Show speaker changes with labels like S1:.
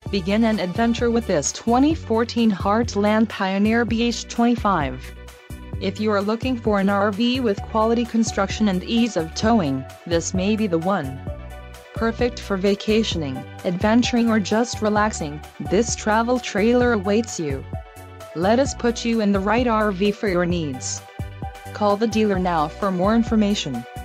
S1: Begin an adventure with this 2014 Heartland Pioneer BH25. If you are looking for an RV with quality construction and ease of towing, this may be the one. Perfect for vacationing, adventuring or just relaxing, this travel trailer awaits you. Let us put you in the right RV for your needs. Call the dealer now for more information.